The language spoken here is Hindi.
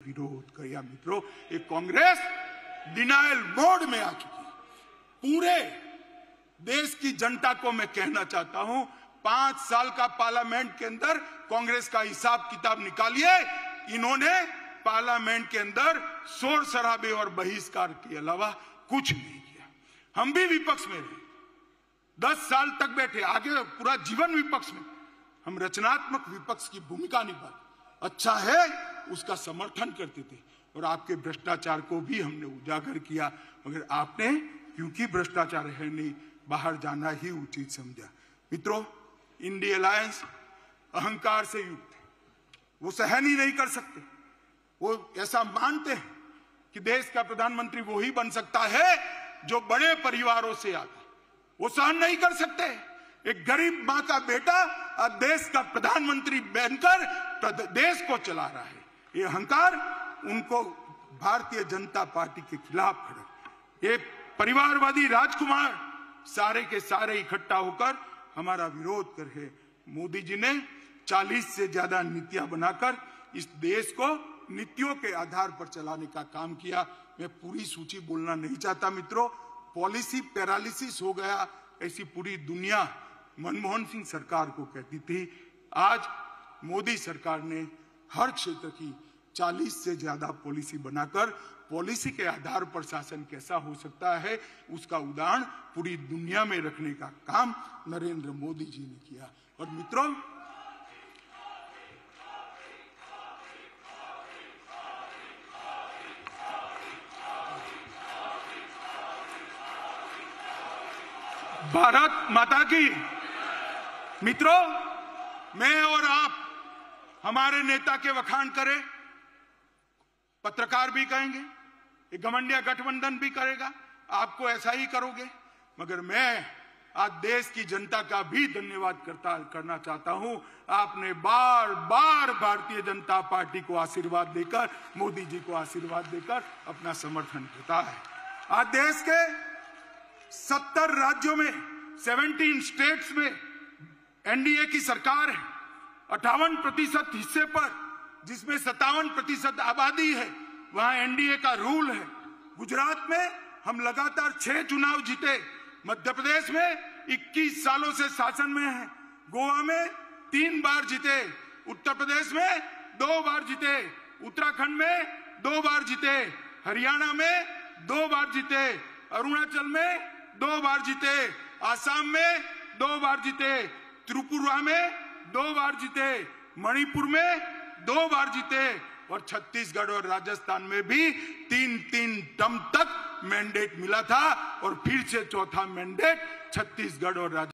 विरोध किया। मित्रों, ये कांग्रेस डिनायल मोड में आ चुकी है। पूरे देश की जनता को मैं कहना चाहता हूं, 5 साल का पार्लियामेंट के अंदर कांग्रेस का हिसाब किताब निकालिए। इन्होंने पार्लियामेंट के अंदर शोर शराबे और बहिष्कार के अलावा कुछ नहीं किया। हम भी विपक्ष में रहे, 10 साल तक बैठे, आगे पूरा जीवन विपक्ष में। हम रचनात्मक विपक्ष की भूमिका निभाते, अच्छा है उसका समर्थन करते थे, और आपके भ्रष्टाचार को भी हमने उजागर किया, मगर आपने क्योंकि भ्रष्टाचार है नहीं, बाहर जाना ही उचित समझा। मित्रों, इंडिया अलायंस अहंकार से युक्त है, वो सहन ही नहीं कर सकते। वो ऐसा मानते हैं कि देश का प्रधानमंत्री वो ही बन सकता है जो बड़े परिवारों से आता है। वो सहन नहीं कर सकते एक गरीब मां का बेटा आज देश का प्रधानमंत्री बनकर देश को चला रहा है। ये अहंकार उनको भारतीय जनता पार्टी के खिलाफ खड़ा। ये परिवारवादी राजकुमार सारे के सारे इकट्ठा होकर हमारा विरोध कर रहे। मोदी जी ने 40 से ज्यादा नीतियां बनाकर इस देश को नीतियों के आधार पर चलाने का काम किया। मैं पूरी सूची बोलना नहीं चाहता मित्रों, पॉलिसी पैरालिसिस हो गया ऐसी पूरी दुनिया मनमोहन सिंह सरकार को कहती थी। आज मोदी सरकार ने हर क्षेत्र की 40 से ज्यादा पॉलिसी बनाकर पॉलिसी के आधार पर शासन कैसा हो सकता है उसका उदाहरण पूरी दुनिया में रखने का काम नरेंद्र मोदी जी ने किया। और मित्रों, भारत माता की। मित्रों, मैं और आप हमारे नेता के वखान करें, पत्रकार भी कहेंगे, एक घमंडिया गठबंधन भी करेगा, आपको ऐसा ही करोगे, मगर मैं आज देश की जनता का भी धन्यवाद करना चाहता हूं। आपने बार बार भारतीय जनता पार्टी को आशीर्वाद देकर, मोदी जी को आशीर्वाद देकर अपना समर्थन देता है। आज देश के 70 राज्यों में 17 स्टेट्स में एनडीए की सरकार है। 58% हिस्से पर, जिसमें 57% आबादी है, वहां एनडीए का रूल है। गुजरात में हम लगातार 6 चुनाव जीते, मध्य प्रदेश में 21 सालों से शासन में है, गोवा में 3 बार जीते, उत्तर प्रदेश में 2 बार जीते, उत्तराखंड में 2 बार जीते, हरियाणा में 2 बार जीते, अरुणाचल में 2 बार जीते, आसाम में 2 बार जीते, त्रिपुरा में 2 बार जीते, मणिपुर में 2 बार जीते, और छत्तीसगढ़ और राजस्थान में भी 3-3 टर्म तक मैंडेट मिला था, और फिर से चौथा मैंडेट छत्तीसगढ़ और